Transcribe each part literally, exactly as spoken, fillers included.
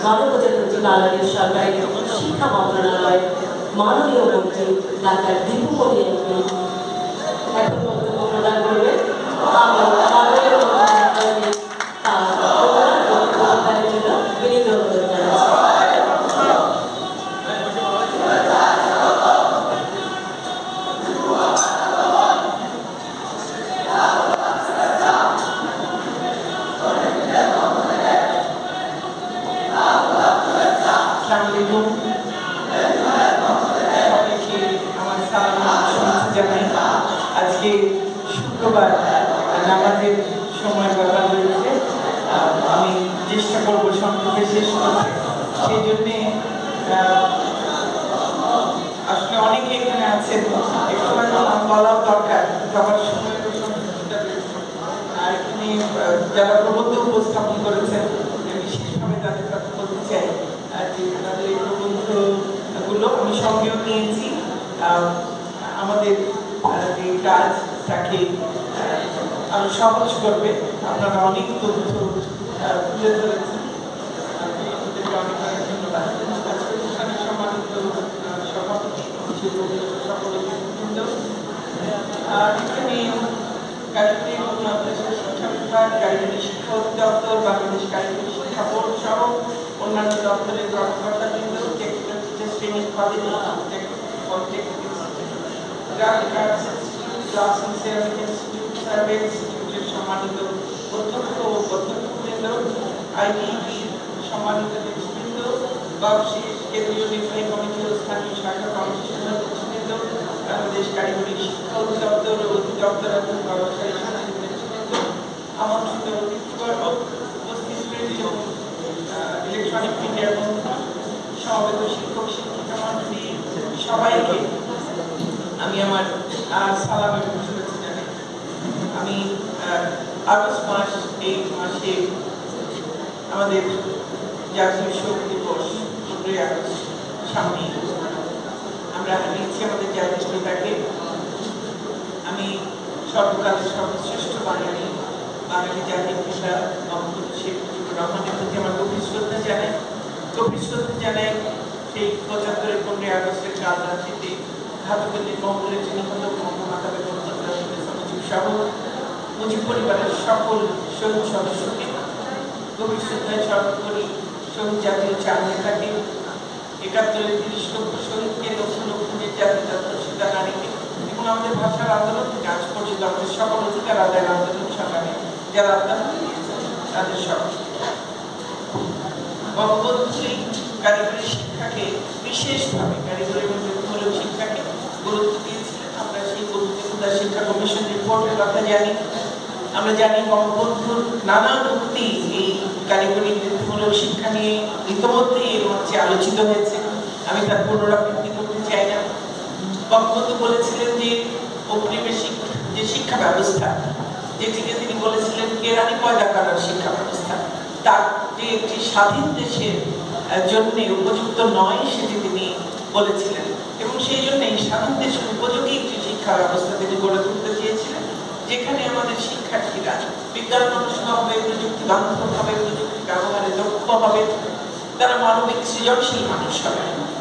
মানবজাতি বাংলাদেশ সরকারের শিক্ষা মন্ত্রণালয় মাননীয় মন্ত্রী ডাক্তার দীপু মনি এমপি এখন বক্তব্য প্রদান করবেন। আমি মাননীয় মন্ত্রণালয়কে প্রদানের জন্য বিনীত অনুরোধ জানাচ্ছি। আজকে শুক্রবার নামাজের সময় ব্যাপার রয়েছে, আমি চেষ্টা করবো সংক্ষেপে শেষ করতে। সেই জন্যে আসলে অনেকে এখানে আছেন, একটু বলাও দরকার, সবার সময় আর এখানে যারা প্রবন্ধ উপস্থাপন করেছেন বিশেষভাবে তাদের কথা বলতে চাই যে তাদের এই প্রবন্ধগুলো আমি সঙ্গেও নিয়েছি। আমাদের যে কাজ তাকে আরো সহজ করবে। আপনারা অনেক তথ্য তুলে ধরেছেন, অনেক অনেক ধন্যবাদ। আজকে অনুষ্ঠানের সম্মানিত সভাপতি সকল অতিথিবৃন্দ, এখানে কারিগরি এবং মাদ্রাসা শিক্ষা বিভাগ, কারিগরি শিক্ষা অধিদপ্তর, বাংলাদেশ কারিগরি শিক্ষা বোর্ড সহ অন্যান্য দপ্তরের কর্মকর্তাবৃন্দ, technical teachers training college, polytechnic graphic arts institute, glass and ceramic institute, survey ইনস্টিটিউটের সম্মানিত অধ্যক্ষ ও অধ্যক্ষবৃন্দ, আইডিবি সম্মানিত নেতৃবৃন্দ, সর্বশেষ কেন্দ্রীয় নির্বাহী কমিটি ও স্থানীয় শাখা কমিটির নেতৃবৃন্দ, বাংলাদেশ কারিগরি শিক্ষা অধিদপ্তর ও অধিদপ্তর এবং কর্মচারী সমিতির নেতৃবৃন্দ, আমন্ত্রিত অতিথিবর্গ, উপস্থিত প্রিন্ট এবং ইলেকট্রনিক মিডিয়ার বন্ধুরা, সমবেত শিক্ষক শিক্ষিকা মণ্ডলী, সবাইকে আমি আমার সালাম এবং শুভেচ্ছা জানাই। আমি আগস্ট মাস, এই মাসে আমাদের জাতীয় শোক দিবস পনেরোই আগস্ট সামনে আমরা হারিয়েছি আমাদের জাতীয় পিতাকে। আমি সর্বকালের সর্বশ্রেষ্ঠ বাঙালি বাঙালি জাতির পিতা বঙ্গবন্ধু শেখ মুজিবুর রহমানের প্রতি আমার গভীর শ্রদ্ধা জানাই গভীর শ্রদ্ধা জানাই সেই পঁচাত্তরের পনেরোই আগস্টের কাল রাত্রিতে ঘাতকের মহলের নিহত বঙ্গমাতা বেগম মুজিব সহ মুজিব পরিবারের সকল শহীদ সদস্যকে গভীর শ্রদ্ধায় স্মরণ করি। শহীদ জাতীয় চার নেতাকে, একাত্তরের তিরিশ লক্ষ শহীদকে, লক্ষ লক্ষ নির্যাতিত সীতা নারীকে এবং আমাদের ভাষার আন্দোলন থেকে আজ পর্যন্ত আমাদের সকল অধিকার আদায়ের আন্দোলন সংগ্রামে যারা আত্মা দিয়েছেন তাদের সকল বঙ্গবন্ধু এই কারিগরি শিক্ষাকে বিশেষভাবে কারিগরি এবং বৃত্তিমূলক শিক্ষাকে গুরুত্ব দিয়েছিলেন। আমরা সেই বন্ধুদের শিক্ষা কমিশন রিপোর্টের কথা জানি। আমরা জানি বঙ্গবন্ধুর নানান উক্তি এই কারিগরি বৃত্তিমূলক শিক্ষা নিয়ে ইতিমধ্যেই এর মধ্যে আলোচিত হয়েছে, আমি তার পুনরাবৃত্তি করতে চাই না। বঙ্গবন্ধু বলেছিলেন যে ঔপনিবেশিক যে শিক্ষা ব্যবস্থা, যেটিকে তিনি বলেছিলেন কেরানি পয়দা করার শিক্ষা ব্যবস্থা, তার যে একটি স্বাধীন দেশের জন্য উপযুক্ত নয় সেটি তিনি বলেছিলেন এবং সেই জন্য এই স্বাধীন দেশের উপযোগী একটি শিক্ষা ব্যবস্থা তিনি গড়ে তুলতে চেয়েছিলেন, যেখানে আমাদের শিক্ষার্থীরা বিজ্ঞান মনস্ক হবে, প্রযুক্তি বান্ধব হবে, প্রযুক্তি ব্যবহারে দক্ষ হবে, তারা মানবিক সৃজনশীল মানুষ হবে।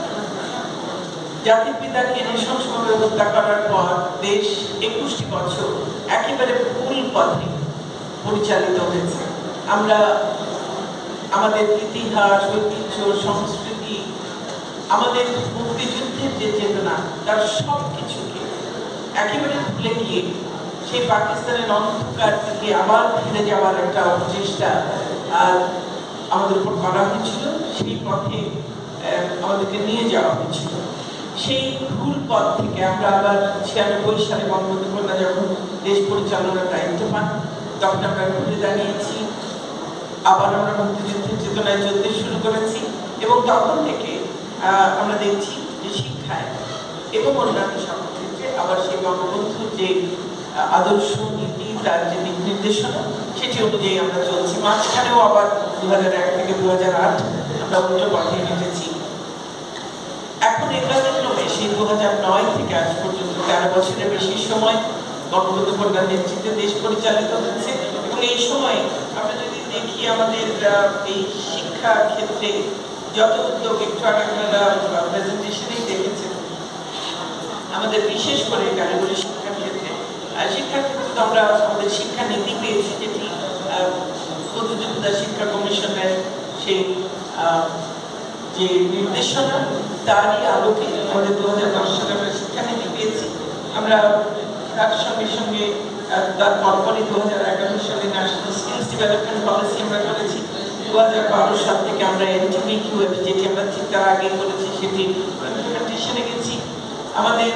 জাতির পিতাকে নৃশংসভাবে হত্যা করার পর দেশ একুশটি বছর একেবারে ভুল পথে পরিচালিত হয়েছে। আমরা আমাদের ইতিহাস, ঐতিহ্য, সংস্কৃতি, আমাদের মুক্তিযুদ্ধের যে চেতনা, তার সব কিছুকে একেবারে ভুলে গিয়ে সেই পাকিস্তানের অন্ধকার থেকে আবার ফিরে যাওয়ার একটা অপচেষ্টা আমাদের উপর করা হয়েছিল। সেই পথে আমাদেরকে নিয়ে যাওয়া হয়েছিল। সেই ভুল পথ থেকে আমরা আবার ছিয়ানব্বই সালে বঙ্গবন্ধু কন্যা যখন দেশ পরিচালনার দায়িত্ব পান, তখন আমরা ঘুরে দাঁড়িয়েছি, আবার আমরা মুক্তিযুদ্ধের চেতনায় চলতে শুরু করেছি এবং তখন থেকে আমরা দেখছি যে শিক্ষায় এবং অন্যান্য সব ক্ষেত্রে আবার সেই বঙ্গবন্ধুর যে আদর্শ নীতি, তার যে দিক নির্দেশনা, সেটি অনুযায়ী আমরা চলছি। মাঝখানেও আবার দু হাজার এক থেকে দু হাজার আট আমরা উল্টো পথে হেঁটেছি। এখন এগুলোর ক্রমে সেই দু হাজার নয় থেকে আজ পর্যন্ত তেরো বছরের বেশি সময় বঙ্গবন্ধু কন্যার নেতৃত্বে দেশ পরিচালিত হচ্ছে এবং এই সময় আমরা যদি দেখি আমাদের এই শিক্ষা শিক্ষা ক্ষেত্রে যত উদ্যোগ একটু আগে আপনারা প্রেজেন্টেশনেই দেখেছেন, আমাদের বিশেষ করে কারিগরি শিক্ষার ক্ষেত্রে শিক্ষার ক্ষেত্রে তো আমরা আমাদের শিক্ষা নীতি পেয়েছি, যেটি প্রতিযোগিতা শিক্ষা কমিশনের সেই যে নির্দেশনা তারই আলোকে আমাদের দু হাজার দশ সালে আমরা শিক্ষানীতি পেয়েছি। আমরা তার সঙ্গে সঙ্গে তার পরপরই দু হাজার এগারো সালে ন্যাশনাল স্কিলস ডেভেলপমেন্ট পলিসি আমরা করেছি। দু হাজার বারো সাল থেকে আমরা এনটিপিকিউএফ যেটি আমরা ঠিক তার আগে করেছি সেটি ইমপ্লিমেন্টেশনে গেছি। আমাদের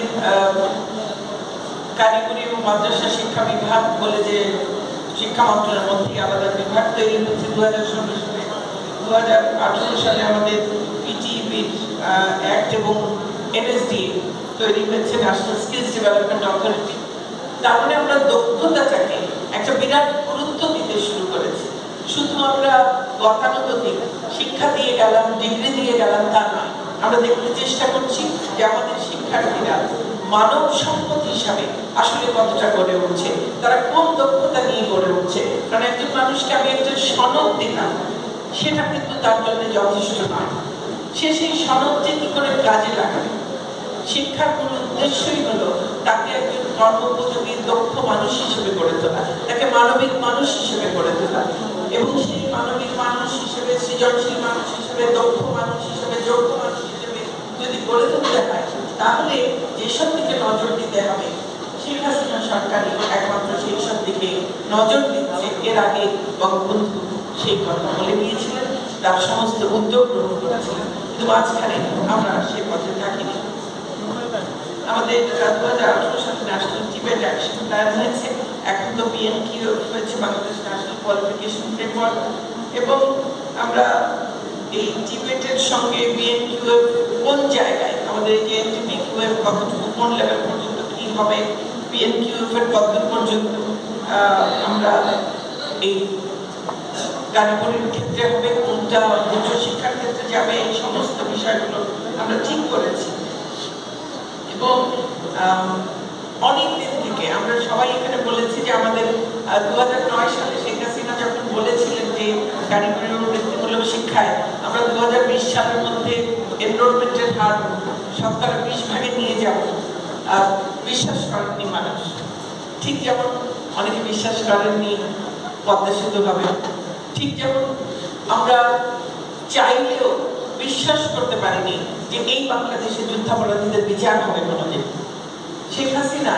কারিগরি এবং মাদ্রাসা শিক্ষা বিভাগ বলে যে শিক্ষা মন্ত্রণালয়ের মধ্যে আলাদা বিভাগ তৈরি হচ্ছে দু হাজার ষোলো সালে। দু হাজার আঠারো সালে আমাদের পিটিইবি অ্যাক্ট এবং এনএসডি তৈরি হয়েছে, ন্যাশনাল স্কিলস ডেভেলপমেন্ট অথরিটি। তার মানে আমরা দক্ষতাটাকে একটা বিরাট গুরুত্ব দিতে শুরু করেছি। শুধু আমরা গতানুগতিক শিক্ষা দিয়ে গেলাম, ডিগ্রি দিয়ে গেলাম তা নয়, আমরা দেখতে চেষ্টা করছি যে আমাদের শিক্ষার্থীরা মানব সম্পদ হিসাবে আসলে কতটা গড়ে উঠছে, তারা কোন দক্ষতা নিয়ে গড়ে উঠছে। কারণ একজন মানুষকে আমি একটা সনদ দিলাম, সেটা কিন্তু তার জন্য যথেষ্ট নয়। সে সেই সনদটি কি করে কাজে লাগাবে। শিক্ষার মূল উদ্দেশ্যই হলো তাকে একজন কর্মোপযোগী দক্ষ মানুষ হিসেবে গড়ে তোলা, তাকে মানবিক মানুষ হিসেবে গড়ে তোলা, এবং সেই মানবিক মানুষ হিসেবে, সৃজনশীল মানুষ হিসেবে, দক্ষ মানুষ হিসেবে, যোগ্য মানুষ হিসেবে যদি গড়ে তুলতে হয়, তাহলে যেসব দিকে নজর দিতে হবে শেখ হাসিনা সরকারই একমাত্র সেই সব দিকে নজর দিচ্ছে। এর আগে বঙ্গবন্ধু সেই কথা বলে গিয়েছিলেন, তার সমস্ত উদ্যোগ গ্রহণ করেছিলেন, কিন্তু মাঝখানে আমরা সে পথে থাকিনি। আমাদের দু হাজার আঠারো সালে ন্যাশনাল টিবেট অ্যাকশন প্ল্যান হয়েছে, এখন তো বিএনকিউ হয়েছে, বাংলাদেশ ন্যাশনাল কোয়ালিফিকেশন ফ্রেমওয়ার্ক, এবং আমরা এই টিবেটের সঙ্গে বিএনকিউ কোন জায়গায় আমাদের এই যে এনটিপিকিউ এর কতটুকু কোন লেভেল পর্যন্ত কি হবে, বিএনকিউ এর কত পর্যন্ত আমরা এই কারিগরির ক্ষেত্রে হবে, কোনটা উচ্চ শিক্ষার ক্ষেত্রে যাবে, এই সমস্ত বিষয়গুলো আমরা ঠিক করেছি। এবং অনেক দিন থেকে আমরা সবাই এখানে বলেছি যে আমাদের দু হাজার নয় সালে শেখ হাসিনা যখন বলেছিলেন যে কারিগরি ও বৃত্তিমূলক শিক্ষায় আমরা দু হাজার বিশ সালের মধ্যে এনরোলমেন্টের হার শতকরা বিশ ভাগে নিয়ে যাব, বিশ্বাস করেননি মানুষ। ঠিক যেমন অনেকে বিশ্বাস করেননি পদ্মা সেতু হবে, ঠিক যেমন আমরা চাইলেও বিশ্বাস করতে পারিনি যে এই বাংলাদেশে যুদ্ধাপরাধীদের বিচার হবে কোনোদিন। শেখ হাসিনা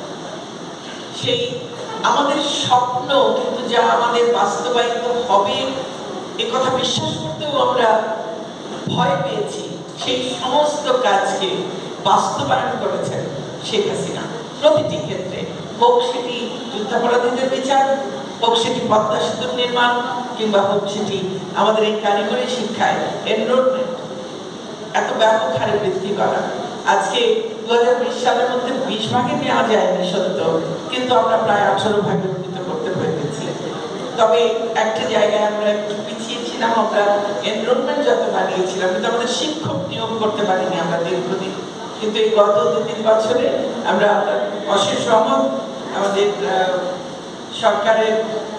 সেই আমাদের স্বপ্ন কিন্তু যা আমাদের বাস্তবায়িত হবে এ কথা বিশ্বাস করতেও আমরা ভয় পেয়েছি, সেই সমস্ত কাজকে বাস্তবায়ন করেছেন শেখ হাসিনা প্রতিটি ক্ষেত্রে, হোক সেটি যুদ্ধাপরাধীদের বিচার, হোক সেটি পদ্মা সেতুর নির্মাণ, কিংবা হোক সেটি আমাদের এই কারিগরি শিক্ষায় এনরোলমেন্ট এত ব্যাপক হারে বৃদ্ধি করা। আজকে দু হাজার বিশ সালের মধ্যে বিশ ভাগে নেওয়া যায়নি সত্য, কিন্তু আমরা প্রায় আঠারো ভাগে উন্নীত করতে পেরেছি। তবে একটা জায়গায় আমরা একটু পিছিয়ে ছিলাম, আমরা এনরোলমেন্ট যত বাড়িয়েছিলাম কিন্তু আমাদের শিক্ষক নিয়োগ করতে পারিনি আমরা দীর্ঘদিন। কিন্তু এই গত দু তিন বছরে আমরা অশেষ রহমত, আমাদের সরকারের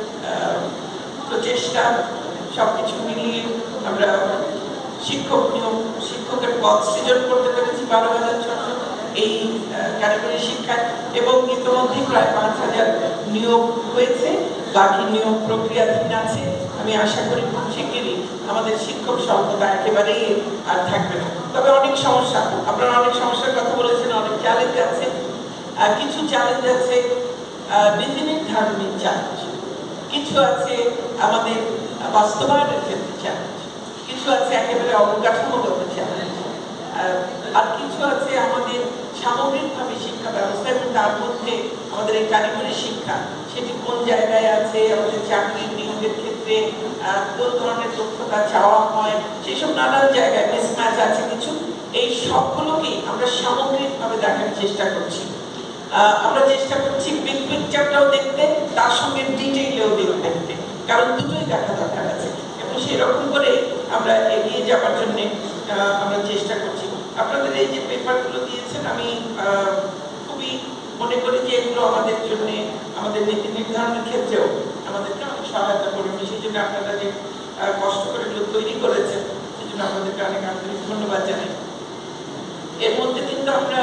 প্রচেষ্টা সবকিছু মিলিয়ে আমরা শিক্ষক নিয়োগ, শিক্ষকের পদ সৃজন করতে পেরেছি বারো হাজার ছশো এই কারিগরি শিক্ষায়, এবং ইতিমধ্যে প্রায় পাঁচ হাজার নিয়োগ হয়েছে, বাকি নিয়োগ প্রক্রিয়াধীন আছে। আমি আশা করি খুব শিগগিরই আমাদের শিক্ষক স্বল্পতা একেবারেই আর থাকবে না। তবে অনেক সমস্যা, আপনারা অনেক সমস্যার কথা বলেছেন, অনেক চ্যালেঞ্জ আছে। আর কিছু চ্যালেঞ্জ আছে নীতি নির্ধারণের চ্যালেঞ্জ, কিছু আছে আমাদের বাস্তবায়নের ক্ষেত্রে চ্যালেঞ্জ, কিছু আছে একেবারে অবকাঠামোগত চ্যালেঞ্জ, আর কিছু আছে আমাদের সামগ্রিকভাবে শিক্ষা ব্যবস্থা, এবং তার মধ্যে আমাদের এই কারিগরি শিক্ষা সেটি কোন জায়গায় আছে, আমাদের চাকরির নিয়োগের ক্ষেত্রে কোন ধরনের দক্ষতা চাওয়া হয়, সেসব নানান জায়গায় মিসম্যাচ আছে কিছু। এই সবগুলোকেই আমরা সামগ্রিকভাবে দেখার চেষ্টা করছি। আমরা চেষ্টা করছি বিগ পিকচারটাও দেখতে, তার সঙ্গে ডিটেইলেও দেখতে, কারণ দুটোই দেখা দরকার আছে, এবং সেই রকম করে আমরা এগিয়ে যাওয়ার জন্য আমরা চেষ্টা করছি। আপনাদের এই যে পেপারগুলো দিয়েছেন, আমি খুবই মনে করি যে এগুলো আমাদের জন্য, আমাদের নীতি নির্ধারণের ক্ষেত্রেও আমাদেরকে অনেক সহায়তা করবে। সেই জন্য আপনারা যে কষ্ট করে এগুলো তৈরি করেছেন, সেজন্য আপনাদেরকে অনেক আন্তরিক ধন্যবাদ জানাই। এর মধ্যে কিন্তু আমরা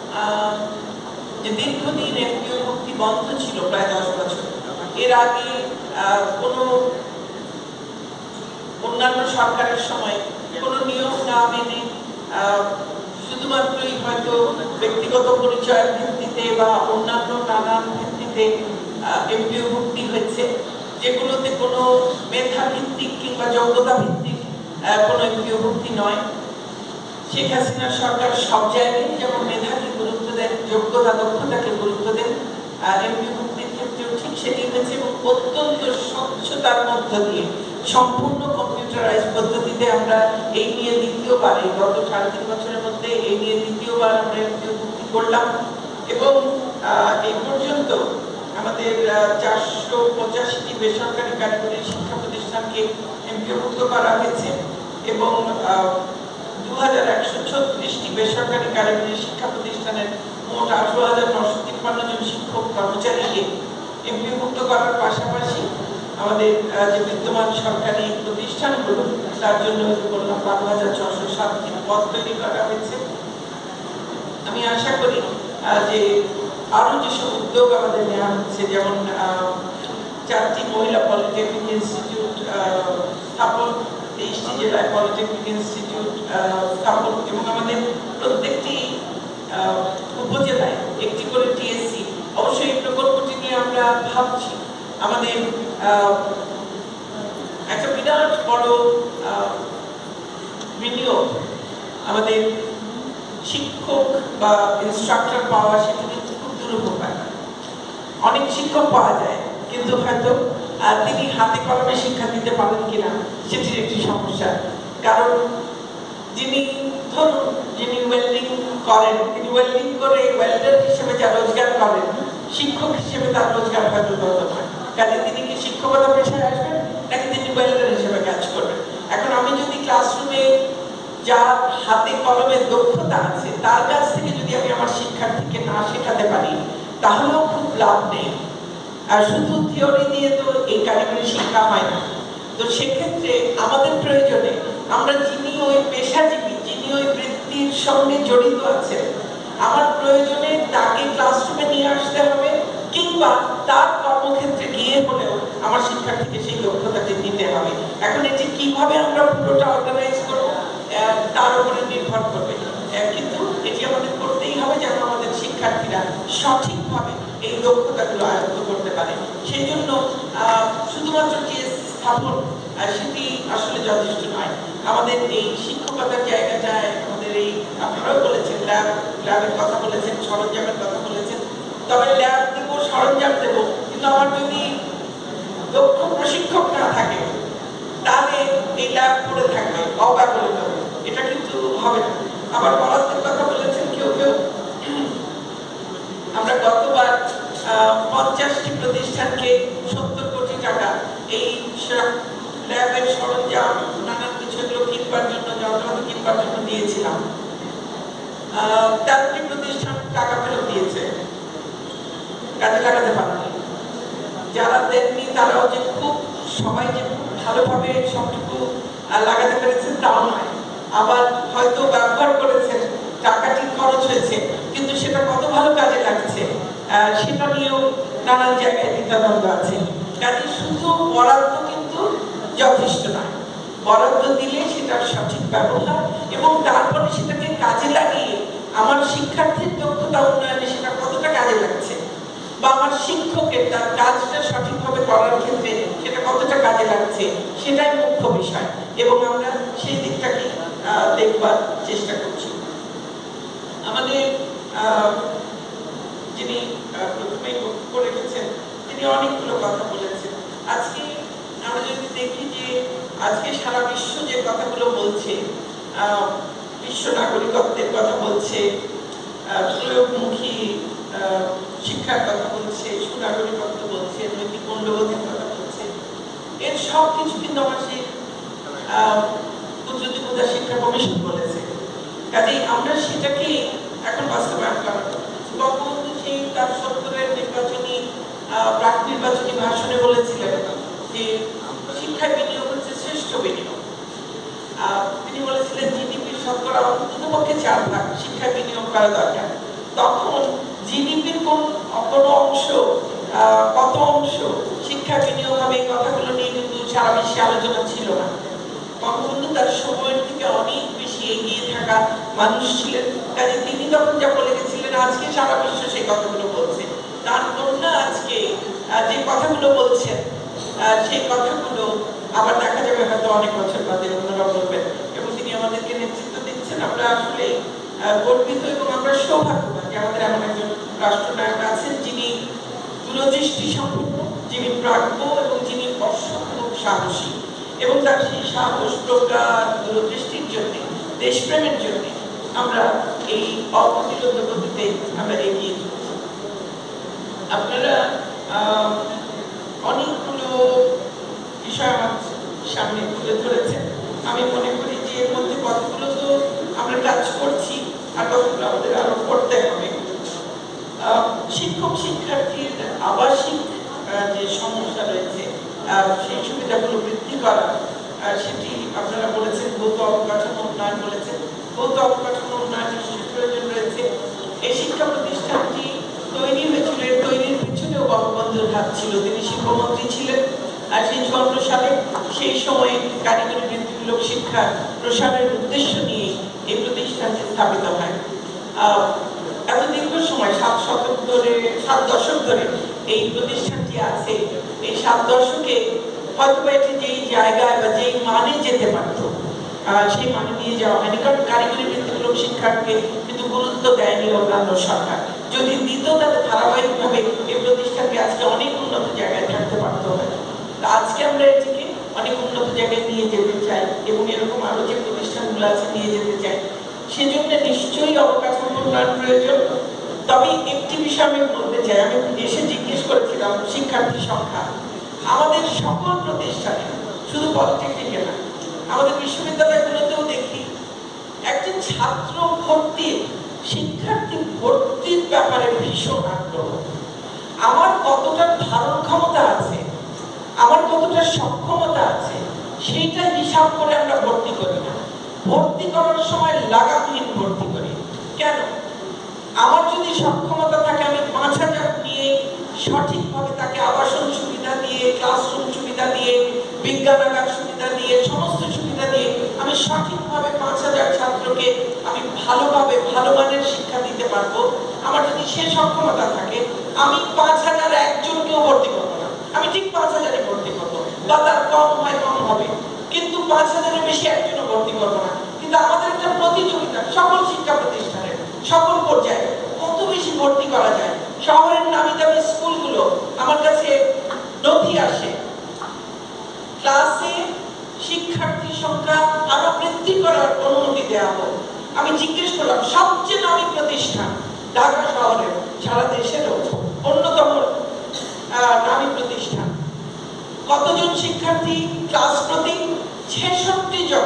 যে দীর্ঘদিন এমপিও ভুক্তি বন্ধ ছিল প্রায় দশ বছর, এর আগে কোনো অন্যান্য সরকারের সময় কোনো নিয়ম না মেনে শুধুমাত্রই হয়তো ব্যক্তিগত পরিচয়ের ভিত্তিতে বা অন্যান্য নানান ভিত্তিতে এমপিও ভুক্তি হয়েছে, যেগুলোতে কোনো মেধা ভিত্তিক কিংবা যোগ্যতা ভিত্তিক কোনো এমপিও ভুক্তি নয়। শেখ হাসিনার সরকার সব জায়গায় যেমন মেধাকে গুরুত্ব দেন, যোগ্যতা দক্ষতাকে গুরুত্ব দেন, এমপিও ভুক্তির ক্ষেত্রেও ঠিক সেটি হয়েছে এবং অত্যন্ত স্বচ্ছতার মধ্য দিয়ে সম্পূর্ণ কম্পিউটারাইজ পদ্ধতিতে আমরা এই নিয়ে দ্বিতীয়বার, এই গত সাড়ে তিন বছরের মধ্যে এই নিয়ে দ্বিতীয়বার আমরা এমপিও ভুক্তি করলাম এবং এই পর্যন্ত আমাদের চারশো পঁচাশিটি বেসরকারি কারিগরি শিক্ষা প্রতিষ্ঠানকে এমপিওভুক্ত করা হয়েছে এবং দু হাজার একশো ছত্রিশটি বেসরকারি কারিগরি শিক্ষা প্রতিষ্ঠানের মোট আঠারো হাজার নশো তিপ্পান্ন জন শিক্ষক কর্মচারীকে এমপিওভুক্ত করার পাশাপাশি আমাদের যে বিদ্যমান সরকারি প্রতিষ্ঠানগুলো তার জন্য বললাম বারো হাজার ছশো সাতটি পদ তৈরি করা হয়েছে। আমি আশা করি যে আরো যেসব উদ্যোগ আমাদের নেওয়া হচ্ছে, যেমন চারটি মহিলা পলিটেকনিক ইনস্টিটিউট স্থাপন, তেইশটি জেলায় পলিটেকনিক ইনস্টিটিউট স্থাপন এবং আমাদের প্রত্যেকটি উপজেলায় একটি করে টিএসসি। অবশ্যই এই প্রকল্পটি নিয়ে আমরা ভাবছি। আমাদের একটা বিরাট বড় বিনিয়োগ আমাদের শিক্ষক বা ইনস্ট্রাক্টর পাওয়া, সেটা কিন্তু খুব দুরূহ ব্যাপার। অনেক শিক্ষক পাওয়া যায় কিন্তু হয়তো তিনি হাতে কলমে শিক্ষা দিতে পারেন কিনা সেটির একটি সমস্যা। কারণ যিনি ধরুন যিনি ওয়েল্ডিং করেন, তিনি ওয়েল্ডিং করে ওয়েল্ডার হিসেবে যা রোজগার করেন, শিক্ষক হিসেবে তার রোজগার হয়তো তত নয়। কাজে তিনি কি শিক্ষকতা পেশায় আসবেন নাকি তিনি ওয়েল্ডার হিসেবে কাজ করবেন? এখন আমি যদি ক্লাসরুমে যার হাতে কলমের দক্ষতা আছে তার কাছ থেকে যদি আমি আমার শিক্ষার্থীকে না শেখাতে পারি তাহলেও খুব লাভ নেই। আর শুধু থিওরি দিয়ে তো এই কারিগরি শিক্ষা হয় না। তো সেক্ষেত্রে আমাদের প্রয়োজনে আমরা যিনি ওই পেশাজীবী, যিনি ওই বৃত্তির সঙ্গে জড়িত আছেন, আমার প্রয়োজনে তাকে ক্লাসরুমে নিয়ে আসতে হবে কিংবা তার কর্মক্ষেত্রে গিয়ে হলেও আমার শিক্ষার্থীকে সেই দক্ষতাটি দিতে হবে। এখন এটি কিভাবে আমরা পুরোটা অর্গানাইজ করব তার উপরে নির্ভর করবে, কিন্তু এটি আমাদের করতেই হবে যেন আমাদের শিক্ষার্থীরা সঠিকভাবে এই দক্ষতাগুলো আয়ত্ত করতে পারে। সেই জন্য শুধুমাত্র টিএসসি স্থাপন সেটি আসলে যথেষ্ট নয়। আমাদের এই শিক্ষকতার জায়গাটায় আমাদের এই আপনারাও বলেছেন, ল্যাব ল্যাবের কথা বলেছেন, সরঞ্জামের কথা বলেছেন। তবে ল্যাব দেবো, সরঞ্জাম দেবো, কিন্তু আমার যদি দক্ষ প্রশিক্ষক না থাকে তাহলে এই ল্যাব পড়ে থাকবে অব্যবহৃত, এটা কিন্তু হবে না। আবার বরাদ্দের কথা বলেছেন কেউ কেউ। আমরা গতবার পঞ্চাশটি প্রতিষ্ঠানকে সত্তর কোটি টাকা এই ল্যাবের সরঞ্জাম নানান কিছু এগুলো কিনবার জন্য, যন্ত্রপাতি কিনবার জন্য দিয়েছিলাম। তেরোটি প্রতিষ্ঠান টাকা ফেরত দিয়েছে, কাজে লাগাতে পারেনি। যারা দেননি তারাও যে খুব সবাই যে খুব ভালোভাবে সবটুকু লাগাতে পেরেছেন তাও নয়। আবার হয়তো ব্যবহার করেছেন, টাকাটি খরচ হয়েছে, কিন্তু সেটা কত ভালো কাজে লাগছে সেটা নিয়েও নানান জায়গায় দ্বিধাদ্বন্দ্ব আছে। কাজে শুধু বরাদ্দ কিন্তু যথেষ্ট নয়, বরাদ্দ দিলে সেটার সঠিক ব্যবহার এবং তারপরে সেটাকে কাজে লাগিয়ে আমার শিক্ষার্থীর দক্ষতা উন্নয়নে সেটা কতটা কাজে লাগছে বা আমার শিক্ষকের তার কাজটা সঠিকভাবে করার ক্ষেত্রে সেটা কতটা কাজে লাগছে সেটাই মুখ্য বিষয় এবং আমরা সেই দিকটাকে দেখবার চেষ্টা করছি। আমাদের যিনি প্রথমেই বক্তব্য রেখেছেন তিনি অনেকগুলো কথা বলেছেন। আজকে আমরা যদি দেখি যে আজকে সারা বিশ্ব যে কথাগুলো বলছে, বিশ্ব নাগরিকত্বের কথা বলছে, প্রয়োগমুখী শিক্ষার কথা বলছে, সুনাগরিকত্ব বলছে, নৈতিক মূল্যবোধের কথা বলছে, এর সব কিছু কিন্তু আমার সেই পুত্রদিপুতা শিক্ষা কমিশন বলেছে। কাজেই আমরা সেটাকে এখন বাস্তবায়ন করা বঙ্গবন্ধু সেই তার সত্তরের নির্বাচনী প্রাক নির্বাচনী ভাষণে বলেছিলেন যে শিক্ষায় বিনিয়োগ হচ্ছে শ্রেষ্ঠ শতকরা অন্ততপক্ষে চার ভাগ শিক্ষায় বিনিয়োগ করা দরকার। তখন জিডিপির কোন কোনো অংশ কত অংশ শিক্ষা বিনিয়োগ হবে এই কথাগুলো নিয়ে কিন্তু সারা বিশ্বে আলোচনা ছিল না। বঙ্গবন্ধু তার সময়ের থেকে অনেক বেশি এগিয়ে থাকা মানুষ ছিলেন, কাজে তিনি তখন যা বলে গেছিলেন আজকে সারা বিশ্ব সেই কথাগুলো বলছে। তার কন্যা আজকে যে কথাগুলো বলছেন সেই কথাগুলো আবার দেখা যাবে হয়তো অনেক বছর বাদে অন্যরা বলবেন, এবং তিনি আমাদেরকে নেতৃত্ব দিচ্ছেন। আমরা আসলে গর্বিত এবং আমরা সৌভাগ্যবান যে আমাদের এমন একজন রাষ্ট্রনায়ক আছেন যিনি দূরদৃষ্টি সম্পন্ন, যিনি প্রাজ্ঞ এবং যিনি অসম্ভব সাহসী, এবং তার সেই সাহস, প্রজ্ঞা, দূরদৃষ্টির জন্য, দেশপ্রেমের জন্য আমরা এই অপ্রতিরোধ গতিতে আমরা এগিয়ে চলছি। আপনারা অনেকগুলো বিষয় আমার সামনে তুলে ধরেছেন। আমি মনে করি যে এর মধ্যে কতগুলো তো আমরা কাজ করছি, আর কতগুলো আমাদের আরো করতে হবে। শিক্ষক শিক্ষার্থীর আবাসিক যে সমস্যা রয়েছে সেই সুবিধাগুলো বৃদ্ধি করা, সেটি আপনারা বলেছেন। ভৌত অবকাঠামো উন্নয়ন বলেছেন, ভৌত অবকাঠামো উন্নয়ন নিশ্চয়ই প্রয়োজন রয়েছে। এই শিক্ষা প্রতিষ্ঠানটি তৈরি হয়েছিল, এর তৈরির পিছনেও বঙ্গবন্ধুর হাত ছিল। তিনি শিক্ষামন্ত্রী ছিলেন আর সেই চুয়ান্ন সালে সেই সময়ে কারিগরি বৃত্তিমূলক শিক্ষা প্রসারের উদ্দেশ্য নিয়ে এই প্রতিষ্ঠানটি স্থাপিত হয়। এত দীর্ঘ সময় সাত শতক ধরে সাত দশক ধরে এই প্রতিষ্ঠানটি আছে। এই সাত দশকে হয়তো এটি যেই জায়গায় বা যেই মানে যেতে পারত সেই মানে নিয়ে যাওয়া হয়নি, কারণ কারিগরি বৃত্তিমূলক শিক্ষাকে কিন্তু গুরুত্ব দেয়নি অন্যান্য সরকার। যদি দিত তাহলে ধারাবাহিকভাবে এই প্রতিষ্ঠানকে আজকে অনেক উন্নত জায়গায় থাকতে পারত হয়। আজকে আমরা এটিকে অনেক উন্নত জায়গায় নিয়ে যেতে চাই এবং এরকম আরো যে প্রতিষ্ঠানগুলো আছে নিয়ে যেতে চাই। সেজন্য নিশ্চয়ই অবকাঠামো উন্নয়ন প্রয়োজন। তবে একটি বিষয় আমি বলতে চাই, আমি এসে জিজ্ঞেস করেছিলাম শিক্ষার্থী সংখ্যা আমাদের সকল প্রতিষ্ঠানে, শুধু পলিটেকনিকে না, আমাদের বিশ্ববিদ্যালয়গুলোতেও দেখি একজন ছাত্র ভর্তির, শিক্ষার্থী ভর্তির ব্যাপারে ভীষণ আগ্রহ। আমার কতটা ধারণ ক্ষমতা আছে, আমার কতটা সক্ষমতা আছে, সেইটা হিসাব করে আমরা ভর্তি করি না। ভর্তি করার সময় লাগামহীন ভর্তি করি। কেন? আমার যদি সক্ষমতা থাকে আমি পাঁচ হাজার নিয়ে সঠিকভাবে তাকে আবাসন সুবিধা দিয়ে, ক্লাসরুম সুবিধা দিয়ে, বিজ্ঞানাগার সুবিধা দিয়ে, সমস্ত সুবিধা দিয়ে আমি সঠিকভাবে পাঁচ হাজার ছাত্রকে আমি ভালোভাবে ভালো মানের শিক্ষা দিতে পারবো। আমার যদি সে সক্ষমতা থাকে আমি পাঁচ হাজার একজনকেও ভর্তি করবো না, আমি ঠিক পাঁচ হাজারে ভর্তি করবো, বা তার কম হয় কম হবে, কিন্তু পাঁচ হাজারের বেশি একজনও ভর্তি করবো না। কিন্তু আমাদের একটা প্রতিযোগিতা সকল শিক্ষা প্রতিষ্ঠানের সকল পর্যায়ে কত বেশি ভর্তি করা যায়। শহরের নামি দামি স্কুলগুলো আমার কাছে নথি আসে, ক্লাসে শিক্ষার্থী সংখ্যা আরো বৃদ্ধি করার অনুমতি দেওয়া হোক। আমি জিজ্ঞেস করলাম সবচেয়ে নামি প্রতিষ্ঠান ঢাকা শহরের, সারা দেশেরও অন্যতম নামি প্রতিষ্ঠান, কতজন শিক্ষার্থী ক্লাস প্রতি? ছেষট্টি জন।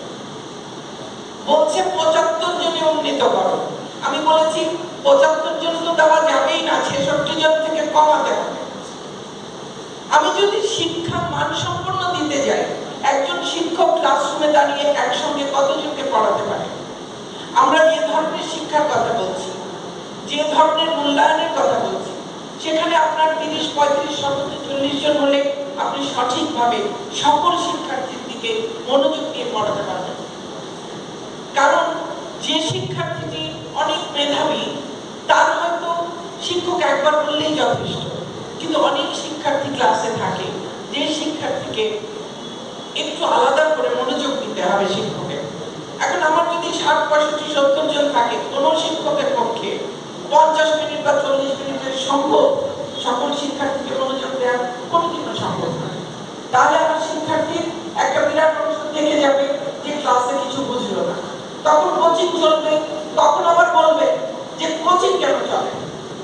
বলছে পঁচাত্তর জনে উন্নীত করো। আমি বলেছি পঁচাত্তর জন তো দেওয়া যাবেই না, ছেষট্টি জন থেকে কমাতে হবে। আমি যদি শিক্ষা মানসম্পন্ন দিতে যাই, একজন শিক্ষক ক্লাসরুমে দাঁড়িয়ে একসঙ্গে কতজনকে পড়াতে পারে? আমরা যে ধরনের শিক্ষার কথা বলছি, যে ধরনের মূল্যায়নের কথা বলছি, সেখানে আপনার তিরিশ পঁয়ত্রিশ সত্তর চল্লিশ জন হলে আপনি সঠিকভাবে সকল শিক্ষার্থীর দিকে মনোযোগ দিয়ে পড়াতে পারবেন। কারণ যে শিক্ষার্থীটি অনেক মেধাবী তার হয়তো শিক্ষক একবার বললেই যথেষ্ট, কিন্তু অনেক শিক্ষার্থী ক্লাসে থাকে যে শিক্ষার্থীকে একটু আলাদা করে মনোযোগ দিতে হবে শিক্ষকের। এখন আমার যদি ষাট পঁয়ষট্টি সত্তর জন থাকে, কোন শিক্ষকের পক্ষে পঞ্চাশ মিনিট বা চল্লিশ মিনিটের সম্ভব সকল শিক্ষার্থীকে মনোযোগ দেওয়া কোনোদিনও সম্ভব নয়। তাহলে আমার শিক্ষার্থীর একটা বিরাট অংশ থেকে যাবে যে ক্লাসে কিছু বুঝলো না, তখন কোচিং চলবে, তখন আবার বলবে যে কোচিং কেন চলে।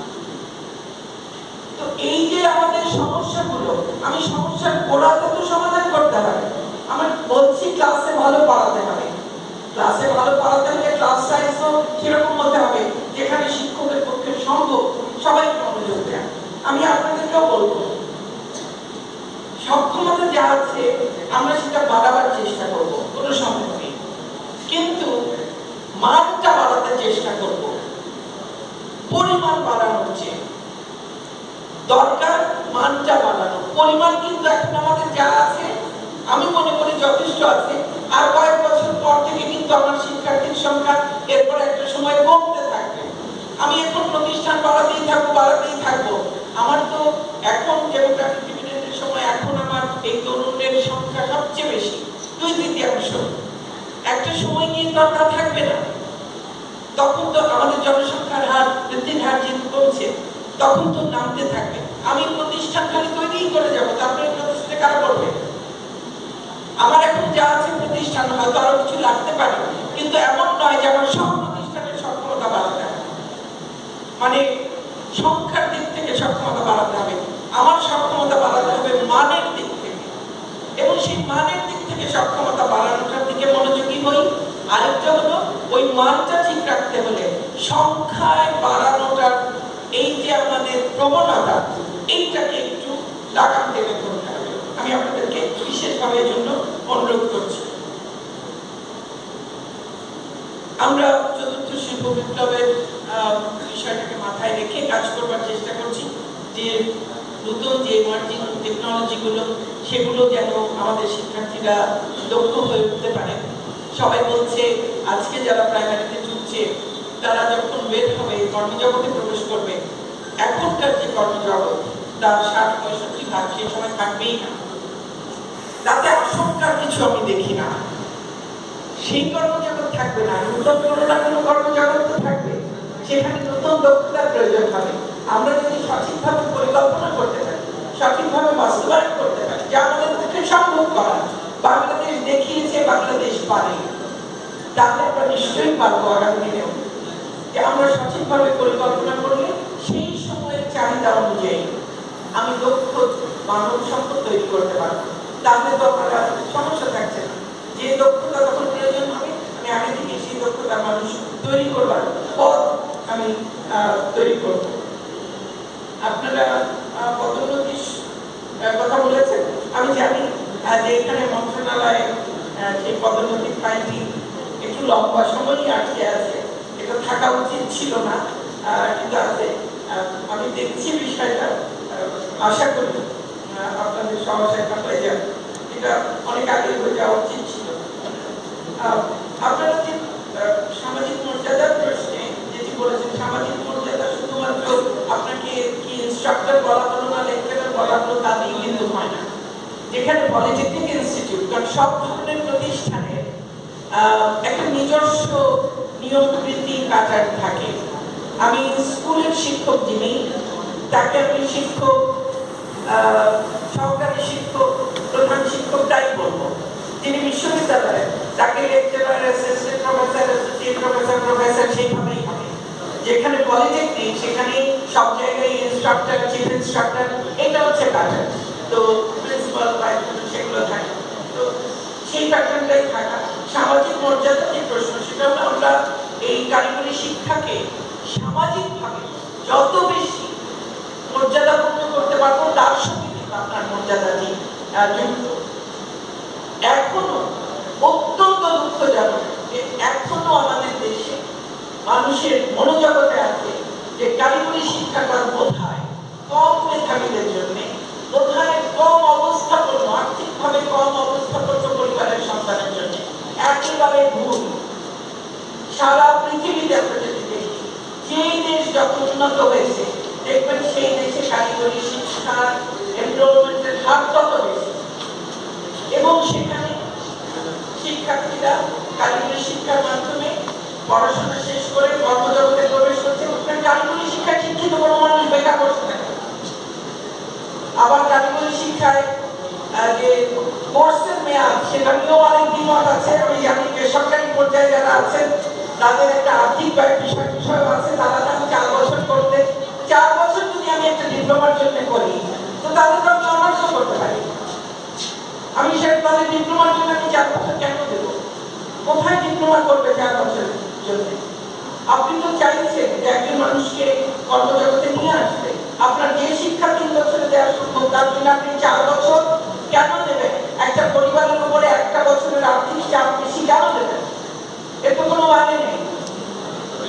তো এই যে আমাদের সমস্যাগুলো, আমি সমস্যার গোড়াতে তো সমাধান করতে হবে। আমি বলছি ক্লাসে ভালো পড়াতে হবে, ক্লাসে ভালো পড়াতে হলে ক্লাস সাইজও সেরকম হতে হবে যেখানে শিক্ষকের পক্ষে সম্ভব সবাইকে মনোযোগ দেয়। আমি আপনাদেরকেও বলবো সক্ষমতা যা আছে আমরা সেটা বাড়াবার চেষ্টা করবো, কোনো সমস্যা নেই, কিন্তু বাড়ানোর চেয়ে দরকার মানটা বাড়ানো। পরিমাণ কিন্তু এখন আমাদের যা আছে আমি মনে করি যথেষ্ট আছে। আর কয়েক বছর পর থেকে কিন্তু আমার শিক্ষার্থীর সংখ্যা এরপর একটা সময় কমতে থাকবে। আমি এখন প্রতিষ্ঠান বাড়াতেই থাকবো বাড়াতেই থাকবো। আমার তো এখন ডেমোগ্রাফিক ডিভিডেন্ডের সময় এখন আমার এই তরুণদের সংখ্যা সবচেয়ে বেশি, দুই তৃতীয়াংশ। একটা সময় গিয়ে দরকার থাকবে না, তখন তো আমাদের জনসংখ্যার হার বৃদ্ধির হার যেহেতু কমছে তখন তো নামতে থাকবে। আমি প্রতিষ্ঠান খালি তৈরি করে যাবো, তারপরে প্রতিষ্ঠানে কারা করবে? আমার এখন যা আছে প্রতিষ্ঠান হয়তো আরো কিছু লাগতে পারে, কিন্তু এমন নয় যে আমার সব প্রতিষ্ঠানের সক্ষমতা বাড়াতে হবে, মানে সংখ্যার দিক থেকে সক্ষমতা বাড়াতে হবে। আমার সক্ষমতা বাড়াতে হবে মানের দিক থেকে, এবং সেই মানের দিক থেকে সক্ষমতা বাড়ানোটার দিকে মনোযোগী হই। আরেকটা হলো ওই মানটা ঠিক রাখতে হলে সংখ্যায় বাড়ানোটার এই যে আমাদের প্রবণতা, এইটাকে একটু লাগাম টেনে ধরতে হবে। আমি আপনাদেরকে বিশেষভাবে এর জন্য অনুরোধ করছি। আমরা চতুর্থ শিল্প বিপ্লবের বিষয়টাকে মাথায় রেখে কাজ করবার চেষ্টা করছি যে নতুন যে ইমার্জিং টেকনোলজি গুলো সেগুলো যেন আমাদের শিক্ষার্থীরা দক্ষ হয়ে উঠতে পারে। সবাই বলছে আজকে যারা প্রাইমারিতে ঢুকছে তারা যখন বের হবে কর্মজগতে প্রবেশ করবে, এখনকার যে কর্মজগৎ তার ষাট পঁয়ষট্টি ভাগ সেই সময় থাকবেই না। তাতে আশঙ্কার কিছু আমি দেখি না। সেই কর্মজগৎ থাকবে না, নতুন কোনো না কোনো কর্মজগৎ তো থাকবে, সেখানে নতুন দক্ষতার প্রয়োজন হবে। আমরা যদি সঠিকভাবে পরিকল্পনা করতে পারি, সঠিকভাবে বাস্তবায়ন করতে পারি, যা আমাদের পক্ষে সম্ভব করা, বাংলাদেশ দেখিয়েছে বাংলাদেশ পারে, তাহলে আমরা নিশ্চয়ই পারবো আগামী দিনেও। যে আমরা সঠিকভাবে পরিকল্পনা করলে সেই সময়ের চাহিদা অনুযায়ী আমি দক্ষ মানব সম্পদ তৈরি করতে পারবো, তাহলে তো আপনারা সমস্যা থাকছে না। যে দক্ষতা তখন প্রয়োজন হবে আমি আগে থেকে সেই দক্ষতা মানুষ তৈরি করবার পথ আমি তৈরি করব। আপনারা পদোন্নতির কথা বলেছেন, আমি জানি যে এখানে মন্ত্রণালয়ে সেই পদোন্নতির ফাইলটি একটু লম্বা সময়ই আটকে আছে, এটা থাকা উচিত ছিল না, কিন্তু আছে। আমি দেখছি বিষয়টা, আশা করি আপনাদের সহসায়তা হয়ে যাবে। এটা অনেক আগে হয়ে যাওয়া উচিত ছিল। আপনারা যে সামাজিক মর্যাদার প্রশ্নে যেটি বলেছেন, সামাজিক মর্যাদা শুধুমাত্র আপনাকে কি ইনস্ট্রাক্টর বলা হলো না লেকচারার বলা হলো তাতেই কিন্তু হয় না। যেখানে পলিটেকনিক ইনস্টিটিউট, কারণ সব ধরনের প্রতিষ্ঠানে একটা নিজস্ব নিয়ম রীতি প্যাটার্ন থাকে। আমি স্কুলের শিক্ষক যিনি, তাকে আমি শিক্ষক, সহকারী শিক্ষক, প্রধান শিক্ষক তাই বলবো। যিনি বিশ্ববিদ্যালয়ে, তাকে lecturer, assistant professor, associate professor, professor সেইভাবেই হবে। যেখানে পলিটেকনিক সেখানে সব জায়গায় ইনস্ট্রাক্টর, চিফ ইনস্ট্রাক্টর, এটা হচ্ছে প্যাটার্ন। তো প্রিন্সিপাল সেগুলো থাকে, তো সেই প্যাটার্নটাই থাকা। সামাজিক মর্যাদা যে প্রশ্ন, সেটা হলো আমরা এই কারিগরি শিক্ষাকে সামাজিকভাবে যত বেশি মর্যাদাপূর্ণ করতে পারবো তার সঙ্গে কিন্তু আপনার মর্যাদাটি যুক্ত। এখনো অত্যন্ত দুঃখজনক যে এখনো আমাদের দেশে মানুষের মনোজগতে আছে যে কারিগরি শিক্ষাটা বোধহয় কম মেধাবীদের জন্য, বোধহয় কম অবস্থাপন্ন, আর্থিকভাবে কম অবস্থাপন্ন পরিবারের সন্তানের জন্য একেবারে ভুল। সারা পৃথিবীতে আমরা যদি দেখি, যেই দেশ যত উন্নত হয়েছে দেখবেন সেই দেশে কারিগরি শিক্ষার এনরোলমেন্টের হার তত বেশি, এবং সেখানে শিক্ষার্থীরা কারিগরি শিক্ষার মাধ্যমে পড়াশোনা শেষ করে কর্মজগতে প্রবেশ করছে। কারিগরি শিক্ষায় শিক্ষিত কোনো মানুষ বেকার বসে থাকে। আবার কারিগরি শিক্ষায় যে কোর্সের মেয়াদ, সেটা নিয়েও অনেক দ্বিমত আছে। আমি জানি বেসরকারি পর্যায়ে যারা আছেন তাদের একটা আর্থিক বিষয় বিষয় আছে, তারা চান চার বছর করতে। চার বছর যদি আমি একটা ডিপ্লোমার জন্য করি, তো তাদের তো আমি অনার্সও করতে পারি। আমি সে তাদের ডিপ্লোমার জন্য আমি চার বছর কেন দেব? কোথায় ডিপ্লোমা করবে চার বছরের জন্য? আপনি তো চাইছেন যে একজন মানুষকে কর্মজগতে নিয়ে আসবে, আপনার যে শিক্ষা তিন বছরে দেওয়া সম্ভব তার জন্য আপনি চার বছর কেন দেবেন? একটা পরিবারের উপরে একটা বছরের আর্থিক চাপ বেশি কেন দেবেন? এর তো কোনো মানে নেই।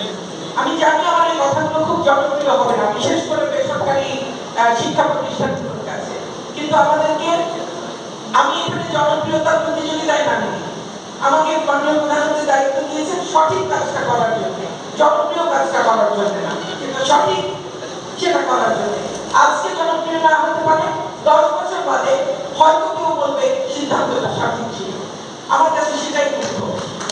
আমি জানি আমার এই কথাগুলো খুব জনপ্রিয় হবে না, বিশেষ করে বেসরকারি শিক্ষা প্রতিষ্ঠানগুলোর কাছে, কিন্তু আমাদেরকে, আমি এখানে জনপ্রিয়তার প্রতিযোগিতায় নামি, আমাকে মাননীয় প্রধানমন্ত্রী দায়িত্ব দিয়েছেন সঠিক কাজটা করার জন্য, জনপ্রিয় কাজটা করার জন্য না, কিন্তু সঠিক সেটা করার জন্য। আজকে জনপ্রিয় না হতে পারে, দশ বছর বাদে হয়তো কেউ বলবে সিদ্ধান্তটা সঠিক ছিল। আমার কাছে সেটাই মুখ্য।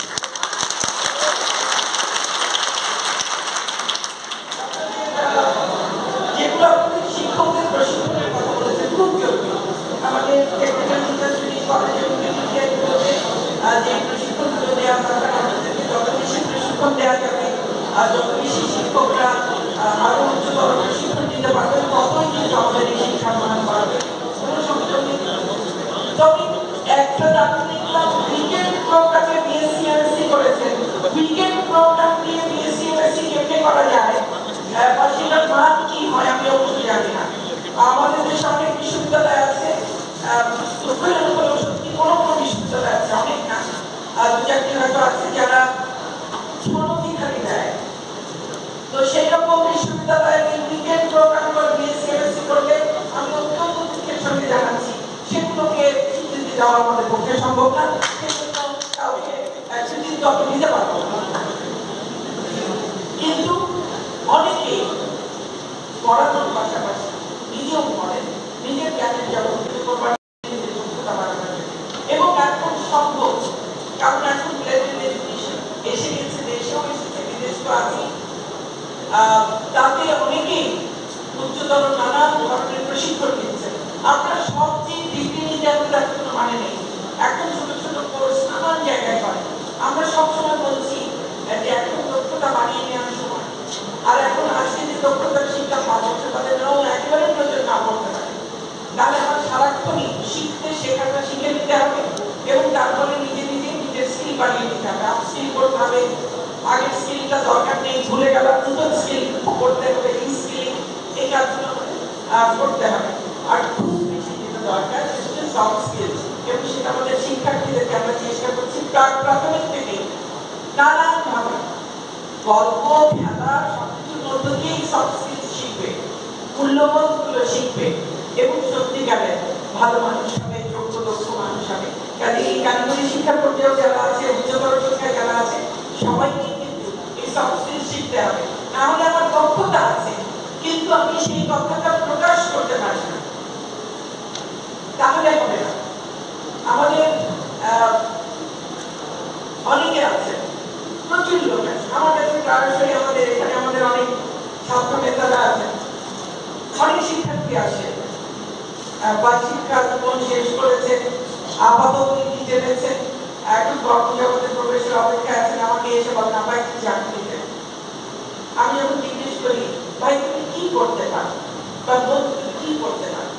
যেগুলো আপনাদের শিক্ষকদের প্রশিক্ষণের কথা বলেছেন খুব জরুরি। আমাদের টেকনিক্যাল ইন্ডাস্ট্রি কলেজে যে প্রশিক্ষণগুলো দেওয়া দরকার, আমাদেরকে যত বেশি প্রশিক্ষণ দেওয়া যাবে, যত বেশি শিক্ষকরা আরো উচ্চতর প্রশিক্ষণ দিতে পারবেন, ততই কিন্তু আমাদের এই শিক্ষার মান বাড়বে। কোনো সংশয় নেই। তবে একটা আমি দেখলাম উইকেন্ড প্রোগ্রামে বিএসসি এমএসসি করেছেন, উইকেন্ড প্রোগ্রাম দিয়ে বিএসসি এমএসসি কেমনে করা যায় বা সেটার মান কি হয় আমি অবশ্যই জানি না। আমাদের দেশে অনেক বিশ্ববিদ্যালয় আছে, দুঃখের উপরে সত্যি কোনো কোনো বিশ্ববিদ্যালয় আছে, অনেক না, দু চারটি হয়তো আছে যারা সনদি খালি দেয়। তো সেই রকম বিশ্ববিদ্যালয়ের উইকেন্ড প্রোগ্রাম করে বিএসসি এমএসসি করলে আমি অত্যন্ত দুঃখের সঙ্গে জানাচ্ছি সেগুলোকে স্বীকৃতি দেওয়া আমাদের পক্ষে সম্ভব না, সেজন্য কাউকে স্বীকৃতি আমি দিতে পারবো না। কিন্তু অনেকে পড়ানোর পাশাপাশি নিজেও পড়েন, নিজের জ্ঞানের জগৎ করবার এবং এখন সম্ভব, কারণ এখন এসে গেছে, দেশেও এসেছে, বিদেশ তো আছে, তাতে অনেকেই উচ্চতর নানা ধরনের প্রশিক্ষণ দিচ্ছেন। আপনার সবচেয়ে ডিগ্রি নিতে হবে তার কোনো মানে নেই, এখন ছোট ছোট কোর্স নানান জায়গায় করে। আমরা সবসময় বলছি যে এখন দক্ষতা বানিয়ে নেওয়ার সময়, আর এখন আজকে যে দক্ষতার শিক্ষা পাওয়া যাচ্ছে তাদেরও একেবারে প্রয়োজন না পড়তে পারে, তাহলে আমার সারাক্ষণই শিখতে শেখাটা শিখে নিতে হবে এবং তারপরে নিজে নিজে নিজের স্কিল বানিয়ে নিতে হবে, আপ স্কিল করতে হবে। আগের স্কিলটা দরকার নেই, ভুলে গেল, নতুন স্কিল করতে হবে, এই স্কিলিং এই কাজগুলো করতে হবে। আর খুব বেশি যেটা দরকার সেটা হচ্ছে সফট স্কিলস, এবং সেটা আমাদের শিক্ষার্থীদেরকে আমরা চেষ্টা করছি প্রাক প্রাথমিক থেকে নানানভাবে গল্প খেলা সবকিছুর মধ্য দিয়েই সফট স্কিলস শিখবে, মূল্যবোধগুলো শিখবে এবং সত্যিকারের ভালো মানুষ হবে, যোগ্য দক্ষ মানুষ হবে। কাজে এই কারিগরি শিক্ষার পর্যায়েও যারা আছে, উচ্চতর শিক্ষায় যারা আছে, সবাইকে কিন্তু এই সফট স্কিলস শিখতে হবে। নাহলে আমার দক্ষতা আছে কিন্তু আমি সেই দক্ষতা প্রকাশ করতে পারি না, তাহলে হবে না। আমাদের অনেকে আছে, প্রচুর লোক আছে, আমার কাছে প্রায়শই আমাদের এখানে আমাদের অনেক ছাত্র নেতারা আছেন, অনেক শিক্ষার্থী আসে বা শিক্ষা জীবন শেষ করেছে, আপাতত জেনেছে, এখন কর্মজগতে প্রবেশের অপেক্ষায় আছেন, আমাকে এসে বলেন আমরা একটু চাকরি দেন। আমি যখন জিজ্ঞেস করি ভাই তুমি কি করতে পারো বা তুমি কি করতে পারো,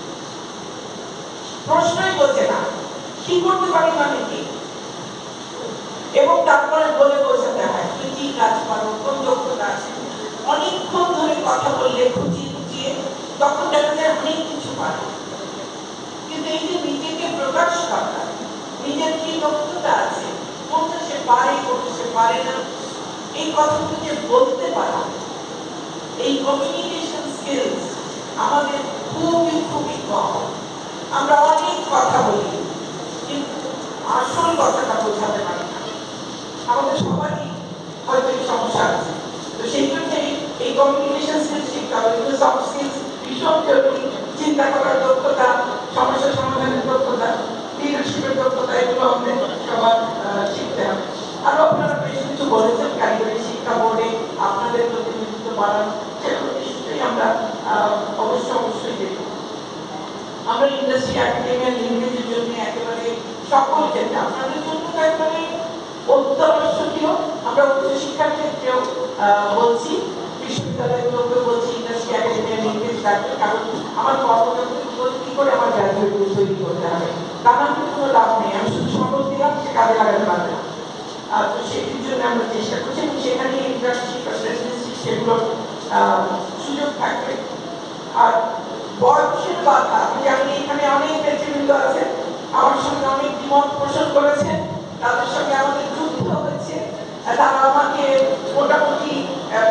প্রশ্নই বলছে না কি করতে পারি মানে কি, এবং তারপরে বলে বোঝাতে হয় তুমি কি কাজ পারো, কোন দক্ষতা আছে। অনেকক্ষণ ধরে কথা বললে খুঁজিয়ে খুঁজিয়ে তখন দেখা যায় অনেক কিছু পারে, কিন্তু এই যে নিজেকে প্রকাশ করা, নিজের কি দক্ষতা আছে, কোনটা সে পারে কোনটা সে পারে না, এই কথাগুলো যে বলতে পারা, এই কমিউনিকেশন স্কিলস আমাদের খুবই খুবই কম। আমরা অনেক কথা বলি কিন্তু আসল কথাটা বোঝাতে পারি না, আমাদের সবারই হয়তো এই সমস্যা আছে। তো সেই জন্যই এই কমিউনিকেশন স্কিলস শিখতে হবে, কিন্তু সফট স্কিলস ভীষণ জরুরি। চিন্তা করার দক্ষতা, সমস্যা সমাধানের দক্ষতা, লিডারশিপের দক্ষতা, এগুলো আমাদের সবার শিখতে হবে। আরো আপনারা বেশ কিছু বলেছেন কারিগরি শিক্ষা বোর্ডে আপনাদের প্রতিনিধিত্ব বাড়ান, সেগুলো নিশ্চয়ই আমরা অবশ্যই অবশ্যই দেখব। আমরা ইন্ডাস্ট্রি একাডেমিয়ার লিঙ্কেজের জন্য একেবারে সকল ক্ষেত্রে আপনাদের জন্য একেবারে অত্যাবশ্যকীয়। আমরা উচ্চ শিক্ষার ক্ষেত্রেও বলছি, বিশ্ববিদ্যালয়গুলোকে বলছি ইন্ডাস্ট্রি একাডেমিয়ার লিঙ্কেজ রাখতে, কারণ আমার কর্মক্ষেত্রে কি করে আমার গ্র্যাজুয়েট তৈরি করতে হবে, তা না হলে কোনো লাভ নেই। আমি শুধু শপথ দিলাম, সে কাজে লাগাতে পারবে না। তো সেটির জন্য আমরা চেষ্টা করছি এবং সেখানে ইন্টার্নশিপ রেসিডেন্সি সেগুলোর সুযোগ থাকবে। আর বয়সের বাধা, আমি এখানে অনেক নেতৃবৃন্দ আছে আমার সঙ্গে অনেক দ্বিমত পোষণ করেছেন, তাদের সঙ্গে আমাদের যুদ্ধ হয়েছে, তারা আমাকে মোটামুটি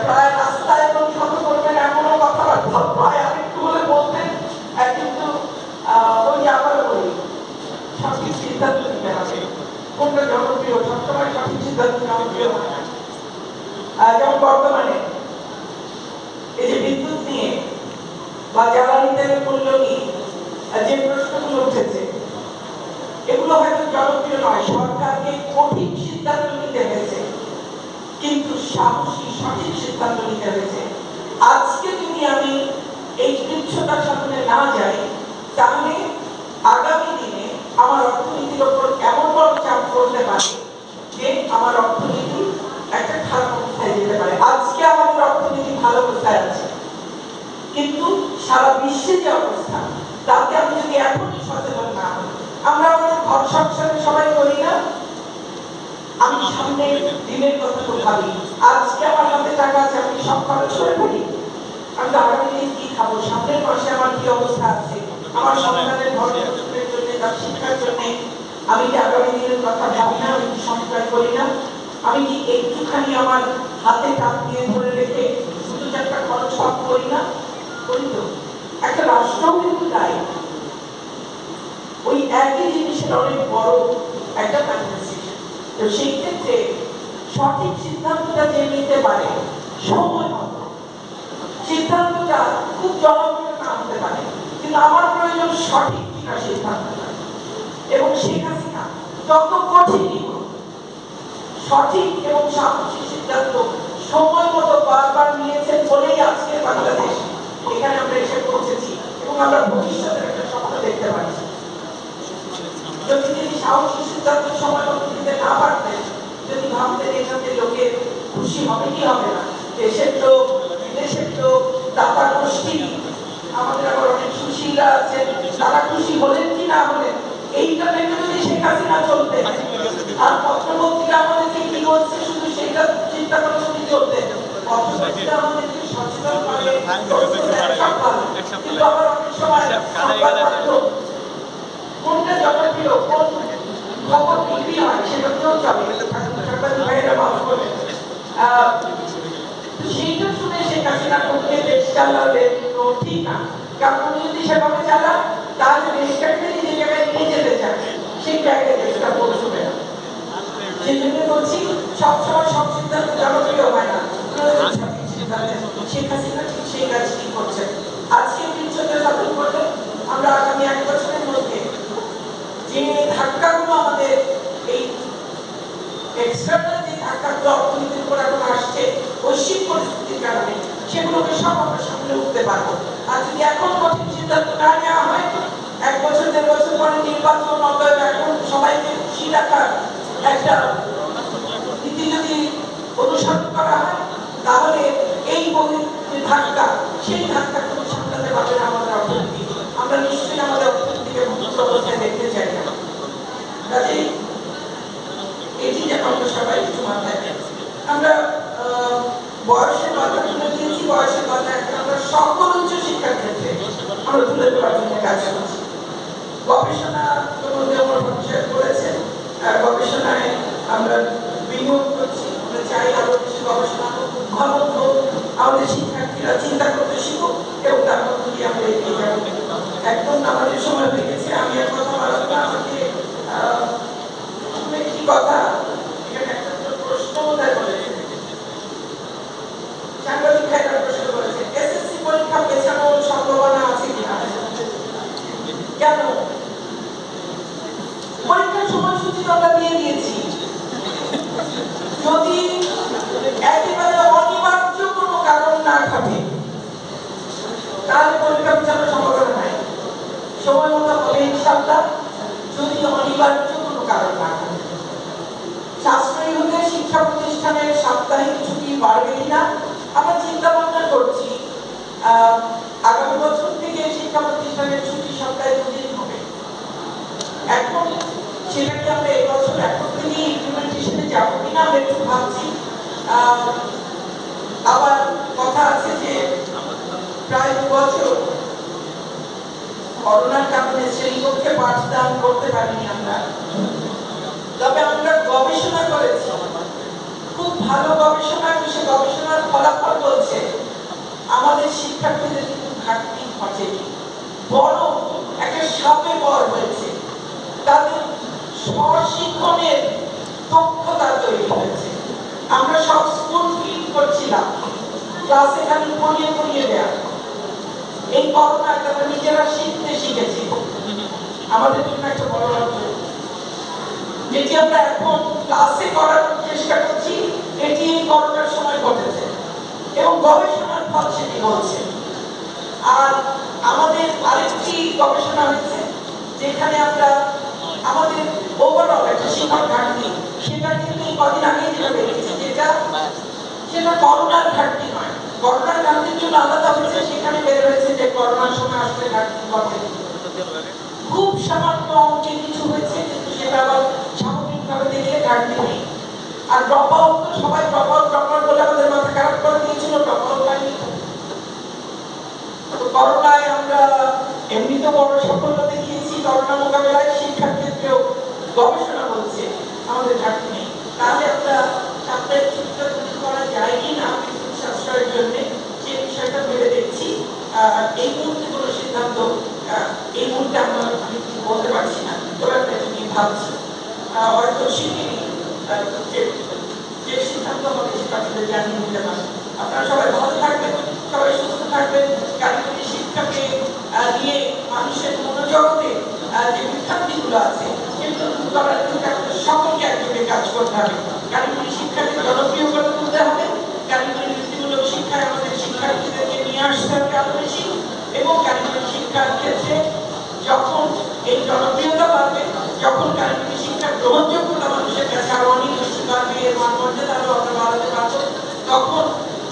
প্রায় রাস্তায় অনুসরণ করবেন এমনও কথাবার্তা প্রায় আমি একটু বলে বলতেন, কিন্তু ওই আবার বলি সঠিক সিদ্ধান্ত নিতে হবে। কোনটা জনপ্রিয়? সবসময় সঠিক সিদ্ধান্ত জনপ্রিয় হয় না। যেমন বর্তমানে এই যে বিদ্যুৎ নিয়ে বা জ্বালানি তেলের মূল্য নিয়ে যে প্রশ্নগুলো উঠেছে, এগুলো হয়তো জনপ্রিয় নয়, সরকারকে কঠিন সিদ্ধান্ত নিতে হয়েছে, কিন্তু সাহসী সঠিক সিদ্ধান্ত নিতে হয়েছে। আজকে যদি আমি এই তুচ্ছতার সামনে না যাই, তাহলে আগামী দিনে আমার অর্থনীতির ওপর এমন বড় চাপ পড়তে পারে যে আমার অর্থনীতি একটা খারাপ অবস্থায় যেতে পারে। আজকে আমাদের অর্থনীতি ভালো অবস্থায় আছে, কিন্তু সারা বিশ্বে যে অবস্থা, তাতে আমি যদি এখনই সচেতন না হই, আমরা আমাদের ঘর সংসারে সবাই করি না, আমি সামনে দিনের কথা তো ভাবি। আজকে আমার হাতে টাকা আছে, আমি সব খরচ করে ফেলি, আমি তো আগামী দিন কি খাবো, সামনের মাসে আমার কি অবস্থা আছে, আমার সন্তানের ভরণের জন্য, তার শিক্ষার জন্য আমি কি আগামী দিনের কথা ভাবি না? আমি কি সঞ্চয় করি না? আমি কি একটুখানি আমার হাতে টাকা দিয়ে ধরে রেখে দুটো চারটা খরচ সব করি না? করি তো। একটা রাষ্ট্র কিন্তু তাই, ওই একই জিনিসের অনেক বড় একটা ম্যানিফেস্টেশন। তো সেই ক্ষেত্রে সঠিক সিদ্ধান্তটা যে নিতে পারে সময় মতো, সিদ্ধান্তটা খুব জনপ্রিয় না হতে পারে, কিন্তু আমার প্রয়োজন সঠিক কিনা সিদ্ধান্তটা। এবং শেখ হাসিনা যত কঠিনই হোক, সঠিক এবং সাহসী সিদ্ধান্ত সময় মতো বারবার নিয়েছেন বলেই আজকে বাংলাদেশ এখানে আমরা এসে পৌঁছেছি এবং আমরা ভবিষ্যতের একটা স্বপ্ন দেখতে পাচ্ছি। যদি তিনি সাহসী সিদ্ধান্ত সময় মতো নিতে না পারতেন, যদি ভাবতেন এখানে লোকের খুশি হবে কি হবে না, দেশের লোক বিদেশের লোক দাতা গোষ্ঠী, আমাদের আবার অনেক সুশীলরা আছেন, তারা খুশি হলেন কি না হলেন, এইটা ভেবে যদি শেখ হাসিনা চলতেন আর পত্রপত্রিকা আমাদেরকে কি বলছে শুধু সেটা চিন্তা করে যদি চলতেন, পত্রপত্রিকা আমাদেরকে সচেতন করে, কিন্তু আবার অনেক সময় কোনটা জনপ্রিয়, কোন খবর বিক্রি হয় সেটা কেউ চলে, ভাইয়েরা মাফ করবেন। সেইটা শুনে শেখ হাসিনা করতে দেশ চালাবে তো ঠিক না, কারণ যদি সেভাবে চালান তাহলে দেশটাকে যে জায়গায় নিয়ে যেতে চান সেই জায়গায় দেশটা পৌঁছবে না। সেই জন্য বলছি সবসময় সব সিদ্ধান্ত জনপ্রিয় হয় না, শেখ হাসিনা ঠিক সেই কাজটি করছেন। আজকে বিচ্ছেদের সাথে করলে আমরা আগামী এক বছরের মধ্যে যে ধাক্কাগুলো আমাদের এই এক্সটার্নাল যে ধাক্কাগুলো অর্থনীতির উপর এখন আসছে বৈশ্বিক পরিস্থিতির কারণে, সেগুলোকে সব আমরা সামনে উঠতে পারবো। আর যদি এখন কঠিন সিদ্ধান্ত না নেওয়া হয়, এক বছর দেড় বছর পরে নির্বাচন, অতএব এখন সবাইকে খুশি রাখার একটা নীতি যদি অনুসরণ করা হয়, তাহলে এই বহির যে ধাক্কা, সেই ধাক্কা কোনো সামলাতে পারবে না আমাদের অর্থনীতি। আমরা নিশ্চয়ই আমাদের অর্থনীতিকে মুক্ত অবস্থায় দেখতে চাই না। কাজেই এটি যেন আমরা সবাই একটু মাথায় রাখি। আমরা বয়সের কথা তুলে দিয়েছি, বয়সের কথা এখন আমরা সকল উচ্চ শিক্ষার ক্ষেত্রে আমরা তুলে দেওয়ার জন্য কাজ করছি। গবেষণা করেছেন, গবেষণায় আমরা বিনিয়োগ করছি, আমরা চাই আরো কিছু গবেষণা ঘন হোক, আমাদের শিক্ষার্থীরা চিন্তা করতে শিখুক এবং তার মধ্যে দিয়ে আমরা এগিয়ে যাবো। একদম আমাদের সময় হয়ে গেছে, আমি এক কথা বলার না, আমাকে একটি কথা এখানে একটা প্রশ্ন উত্থাপন করেছে, সাংবাদিক ভাইরা প্রশ্ন করেছে, এসএসসি পরীক্ষা পেছানোর সম্ভাবনা আছে কিনা? কেন? পরীক্ষার সময়সূচি আমরা দিয়ে দিয়েছি, যদি একেবারে অনিবার্য কোনো কারণ না থাকে তাহলে পরীক্ষা পেছানোর সম্ভাবনা নাই, সময় মতো হবে ইনশাআল্লাহ। যদি অনিবার্য কোনো কারণ না থাকে, সাশ্রয়ী হলে শিক্ষা প্রতিষ্ঠানের সাপ্তাহিক ছুটি বাড়বে কিনা আমরা চিন্তা ভাবনা করছি। আগামী বছর থেকে শিক্ষা প্রতিষ্ঠানের ছুটি সপ্তাহে দুদিন হবে। এখন সেটাকে আমরা এই বছর এখন থেকে ইমপ্লিমেন্টেশনে যাবো কিনা আমরা একটু ভাবছি। আবার কথা আছে যে প্রায় দু বছর করোনার কারণে শ্রেণীকক্ষে পাঠদান করতে পারিনি আমরা, তবে আমরা গবেষণা করেছি, খুব ভালো গবেষণা, সে গবেষণার ফলাফল ক্লাসে খালি পড়িয়ে পড়িয়ে দেয়া। এই করোনায় তারা নিজেরা শিখতে শিখেছে, আমাদের জন্য একটা বড় অর্জন। যেটি আমরা এখন ক্লাসে করার চেষ্টা করছি, এটি এই করোনার সময় ঘটেছে এবং গবেষণার ফল সেটি হচ্ছে। আর আমাদের আরেকটি গবেষণা হয়েছে যেখানে আমরা আমাদের ওভারঅল একটা শিক্ষার ঘাটতি, সেটা কিন্তু এই কদিন আগেই যেটা দেখেছি, যেটা সেটা করোনার ঘাটতি নয়, করোনার ঘাটতির জন্য আলাদা হয়েছে। সেখানে বের হয়েছে যে করোনার সময় আসলে ঘাটতি ঘটে খুব সামান্য অঙ্কে কিছু হয়েছে, কিন্তু সেটা আবার সামগ্রিকভাবে দেখলে ঘাটতি নেই। আর ড্রপ আউট তো সবাই ড্রপ আউট ড্রপ আউট বলে আমাদের মাথা খারাপ করে দিয়েছিল, ড্রপ আউট হয়নি। তো করোনায় আমরা এমনিতে বড় সাফল্য দেখিয়েছি, করোনা মোকাবেলায় শিক্ষার ক্ষেত্রেও গবেষণা বলছে আমাদের ঘাটতি নেই। তাহলে আমরা সাপ্তাহিক শিক্ষা তৈরি করা যায় কিনা সাশ্রয়ের জন্য সেই বিষয়টা ভেবে দেখছি। এই মুহূর্তে কোনো সিদ্ধান্ত এই মুহূর্তে আমরা আমি বলতে পারছি না, তবে আমরা এটা নিয়ে ভাবছি। হয়তো শিখিনি যে সিদ্ধান্ত হবে সেটা আপনাদের জানিয়ে দিতে পারি। আপনারা সবাই ভালো থাকবেন, সবাই সুস্থ থাকবেন। কারিগরি শিক্ষাকে নিয়ে মানুষের মনোজগতে যে বিভ্রান্তিগুলো আছে সেগুলো দূর করার জন্য সকলকে একযোগে কাজ করতে হবে। কারিগরি শিক্ষাকে জনপ্রিয় করে তুলতে হবে, কারিগরি বৃত্তিমূলক শিক্ষায় আমাদের শিক্ষার্থীদেরকে নিয়ে আসতে হবে আরো বেশি, এবং কারিগরি শিক্ষার ক্ষেত্রে যখন এই জনপ্রিয়তা বাড়বে, যখন কারিগরি শিক্ষার গ্রহণযোগ্যতা মানুষের কাছে আরো অনেক বেশি বাড়বে, এর মান মর্যাদা আরো আমরা বাড়াতে পারবো, তখন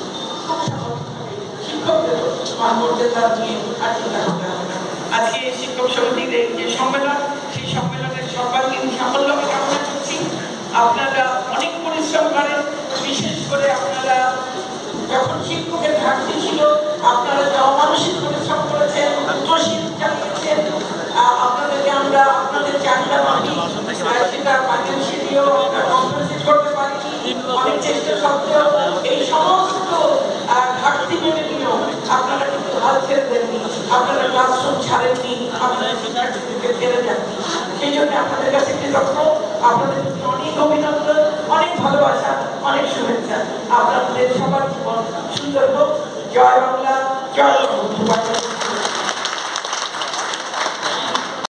শিক্ষকদের মান মর্যাদা নিয়ে আর চিন্তা করতে হবে না। আজকে শিক্ষক সমিতির যে সম্মেলন, সেই সম্মেলনের সর্বাঙ্গীন সাফল্যকে কামনা করছি। আপনারা অনেক পরিশ্রম করেন, বিশেষ করে আপনারা যখন শিক্ষকের ঘাটতি ছিল আপনারা যে অমানসিক পরিশ্রম করেছেন, উচ্চশিল চালিয়েছেন। আপনাদেরকে আমরা আপনাদের চাহিদা মানি, সেটা ফাইন্যান্সিয়ালিও আমরা কম্পেনসেট করতে পারিনি, অনেক চেষ্টা সত্ত্বেও এই সমস্ত ঘাটতি মেনে নিয়েও আপনারা কিন্তু হাল ছেড়ে দেননি, আপনারা ক্লাসরুম ছাড়েননি, আপনারা শিক্ষার্থীদেরকে ছেড়ে যাননি। সেই জন্য আপনাদের কাছে কৃতজ্ঞ, আপনাদের প্রতি অনেক অভিনন্দন, অনেক ভালোবাসা, অনেক শুভেচ্ছা। আপনাদের সবার জীবন সুন্দর হোক। জয় বাংলা, জয় বঙ্গবন্ধু।